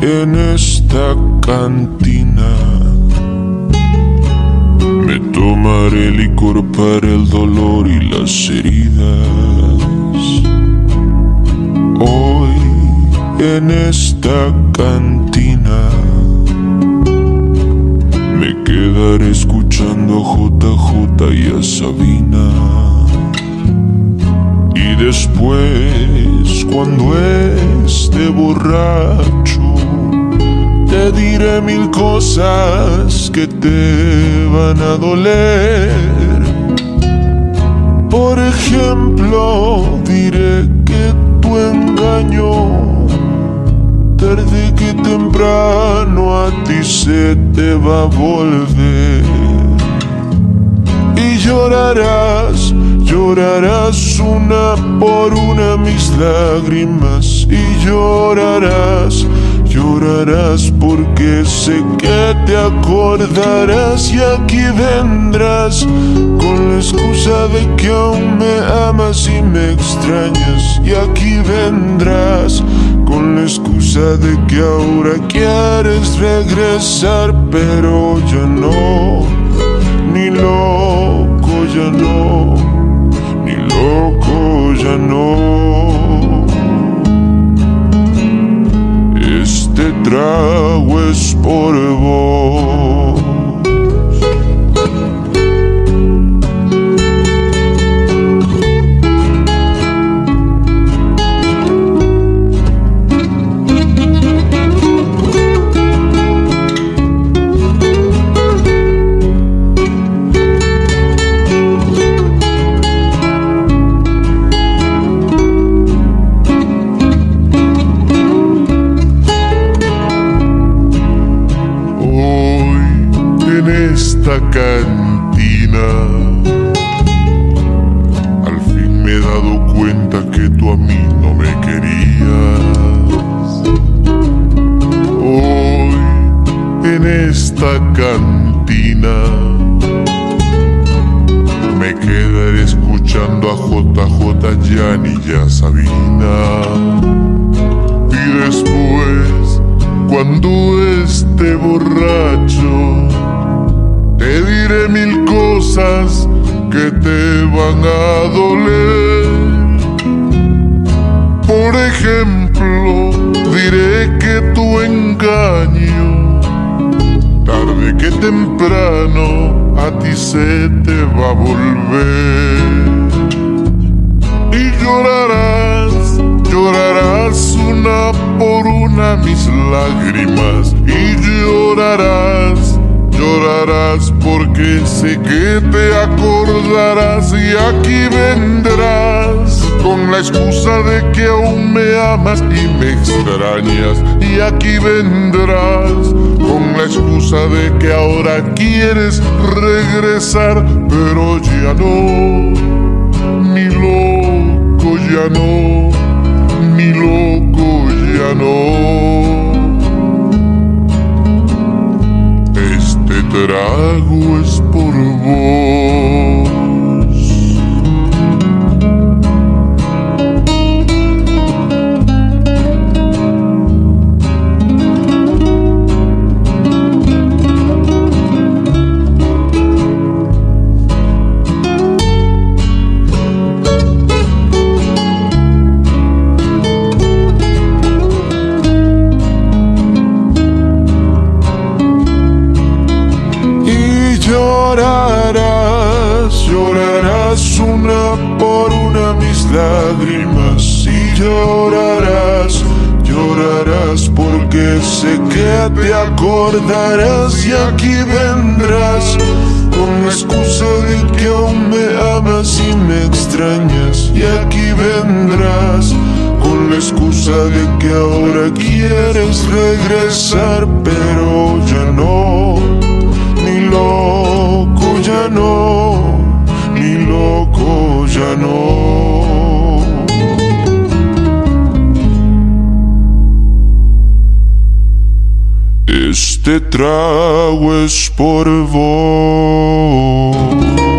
en esta cantina. Me tomaré licor para el dolor y las heridas. Hoy en esta cantina me quedaré escuchando a JJ y a Sabina. Y después, cuando esté borracho, te diré mil cosas que te van a doler. Por ejemplo, diré que tu engaño, tarde que temprano a ti se te va a volver. Y llorarás, llorarás una por una mis lágrimas. Y llorarás, llorarás porque sé que te acordarás. Y aquí vendrás con la excusa de que aún me amas y me extrañas. Y aquí vendrás con la excusa de que ahora quieres regresar, pero ya no, ni loco ya no, ni loco ya no. Este trago es por vos. Esta cantina, al fin me he dado cuenta que tú a mí no me querías. Hoy en esta cantina me quedaré escuchando a JJ, Yanni y a Sabina. Y después, cuando esté borracho, te diré mil cosas que te van a doler. Por ejemplo, diré que tu engaño, tarde que temprano a ti se te va a volver. Y llorarás, llorarás una por una mis lágrimas. Y llorarás, llorarás porque sé que te acordarás. Y aquí vendrás con la excusa de que aún me amas y me extrañas. Y aquí vendrás con la excusa de que ahora quieres regresar, pero ya no, ni loco ya no, ni loco ya no. Este trago es por vos. Llorarás, llorarás una por una mis lágrimas. Y llorarás, llorarás porque sé que te acordarás. Y aquí vendrás con la excusa de que aún me amas y me extrañas. Y aquí vendrás con la excusa de que ahora quieres regresar, pero ya no, ni loco ya no, ni loco ya no. Este trago es por vos.